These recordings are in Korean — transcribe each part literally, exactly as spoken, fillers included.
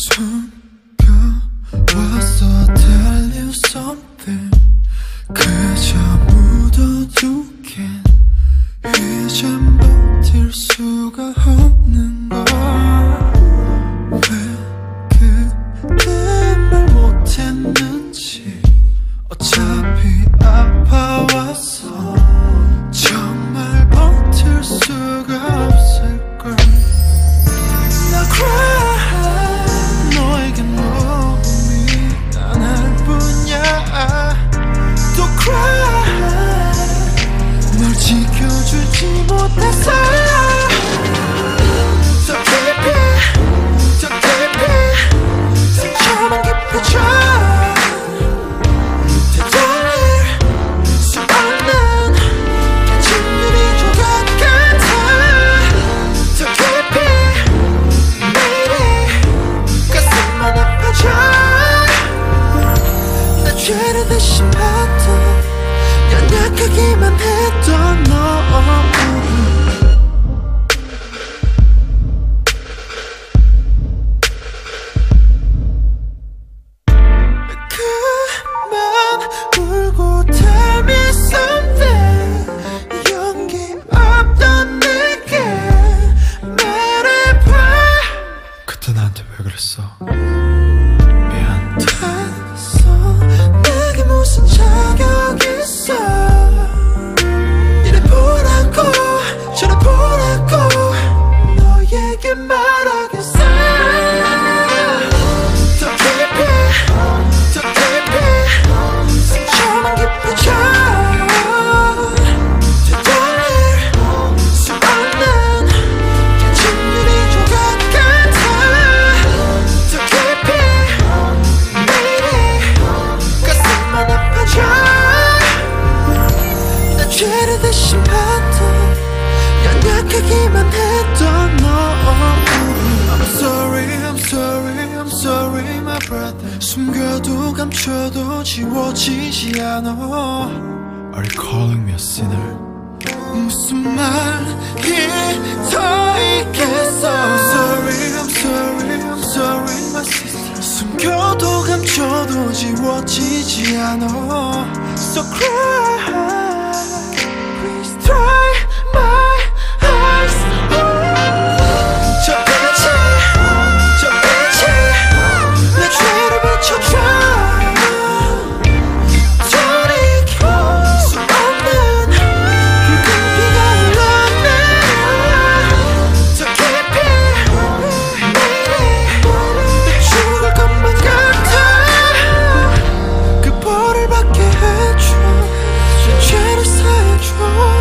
숨겨왔어 tell you something 그저 묻어두긴 이젠 버틸 수가 없는 걸 왜 그때 말 못했는지 어차피 아파왔어 정말 버틸 수가 없을걸 나 cry 너에게 몸이 난 할 뿐이야 또 cry 널 지켜주지 못해서 더 깊이 더 깊이 상처만 깊어져 되돌릴 수 없는 진율이 조각 같아 더 깊이 매일이 가슴만 아파져 나 죄를 대신 받아 연약하기만 했던 너 그만 울고 tell me something 용기 없던 내게 말해봐 그때 나한테 왜 그랬어 미안 됐어 내게 무슨 자격 있어 이래 보라고 저래 보라고 너에게 말하겠어 더 깊이 더 깊이 상처만 깊어져 되돌릴 수 없는 진율이 조각 같아 더 깊이 매일이 가슴만 아파져 나 죄를 대신 받아 연약하기만 했던 너 I'm sorry, I'm sorry, I'm sorry my brother 숨겨도 감춰도 지워지지 않아 Are you calling me a sinner? 무슨 말이 더 있겠어 I'm sorry, I'm sorry, I'm sorry my sister 숨겨도 감춰도 지워지지 않아 So cry Please try my eyes 저 빛이 저 빛이 내 죄를 비춰줘 돌이킬 수 없는 붉은 피가 흘러내 더 깊이 매일이 내 죽을 것만 같아 그 벌을 받게 해줘 내 죄를 사해줘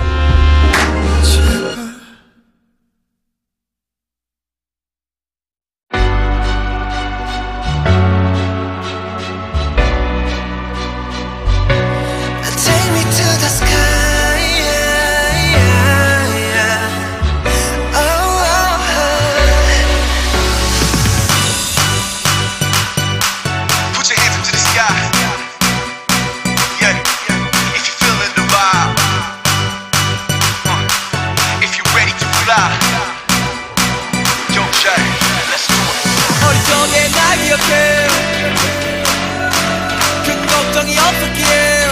어리석게 날 기억해 큰 걱정이 없었기에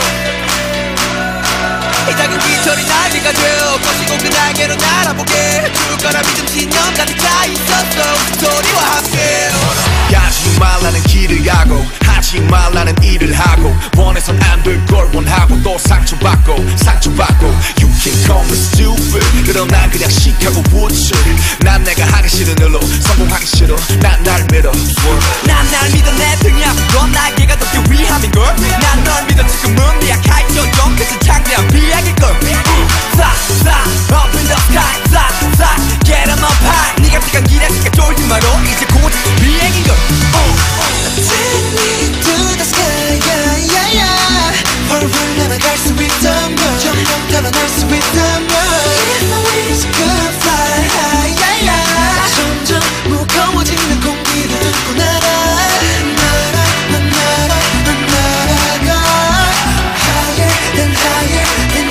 이 작은 깃털이 날개가 되어 거시고 그 날개로 날아보게 죽을 거라 믿음 신념 가득 차 있었어 소리와 함께 가지 말라는 길을 가고 하지 말라는 일을 하고 원해선 안 될 걸 원하고 또 상처받고 상처받고 You can call me stupid 그러나 그냥 시카고 우쭐 난 내가 하기 싫은 일로 성공하기 싫어 난 날 믿어 난 날 믿어 내 등이 아픈 건 날개가 더 위함인걸 난 널 믿어 지금은 미약할 정정 그저 창대한 비약일걸 Fly fly up in the sky fly fly get em up high 네가 시간 길었으니까 쫄지 마라 이제 곧 비행인걸 Take me to the sky yeah yeah yeah 훨훨 날아갈 수 있다면 점점 달아날 수 있다면 If our wings could fly high yeah yeah 점점 무거워지는 공기를 뚫고 날아 날아 난 날아 난 날아가 Higher than higher than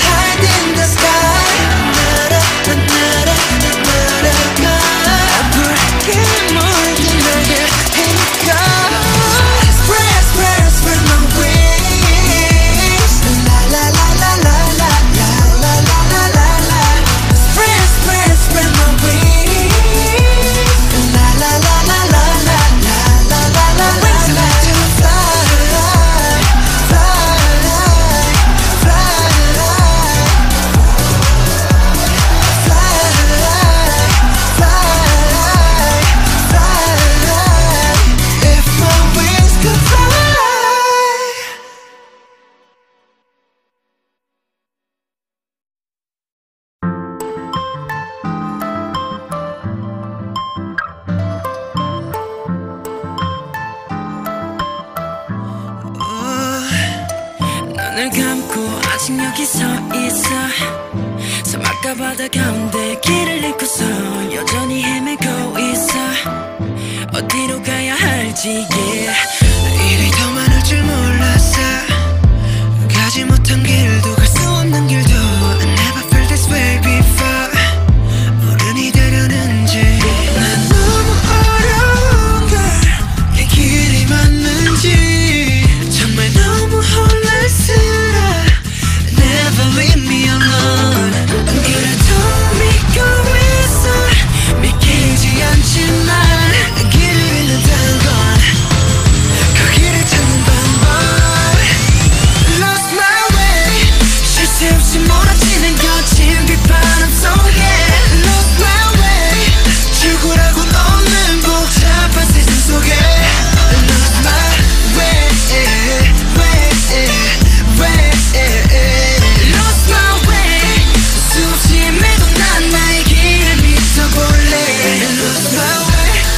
눈을 감고 아직 여기 서 있어 사막과 바다 가운데 길을 잃고서 여전히 헤매고 있어 어디로 가야 할지 yeah. 일이 더 많을 줄 몰랐어 가지 못한 길도 갈 수 없는 길도 I never felt this way before 어른이 되려는지 난 너무 어려운 걸 이 길이 맞는지 정말 너무 혼란스러워 Never leave me alone 그래도 믿고 있어 믿기지 않지만 길을 잃는다는 건 그 길을 찾는 방법 Lost my way 쉴 새 없이 몰아치는 거친 빗바람 속에 Lost my way 출구라곤 없는 복잡한 세상 속에 Lost my way, way, way Lost my way 수없이 헤매도 난 나의 길을 믿어볼래 Lost my way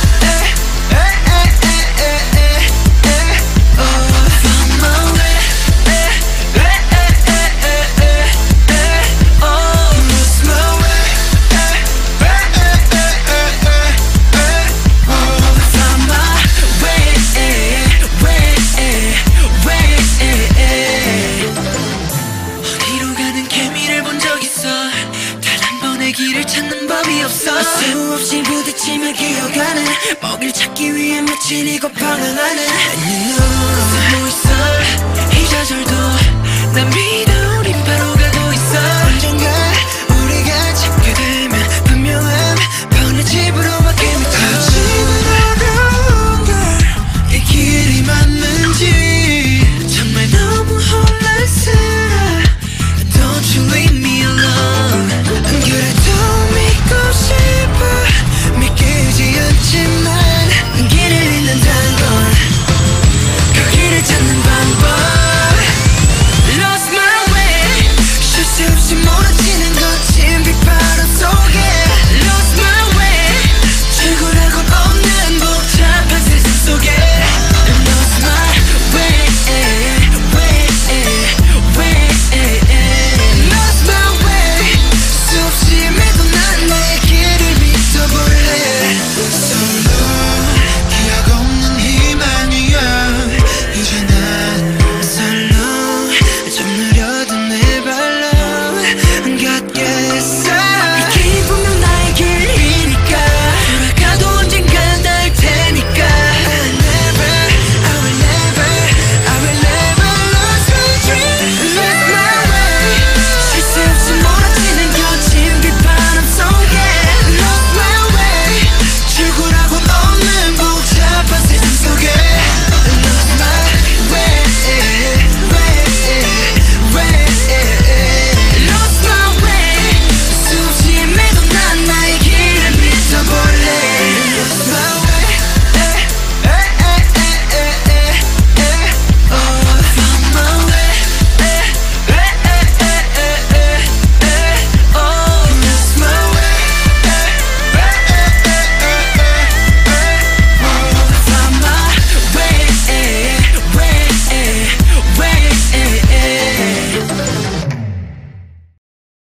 Found my way Lost my way Found my way, way, way 어디로 가는 개미를 본 적 있어 단 한 번의 길을 찾는 법이 없어 수없이 부딪히며 기어가는 먹이를 찾기 위해 며칠이고 방황하는 And you know 숨어 있어 이 좌절도 난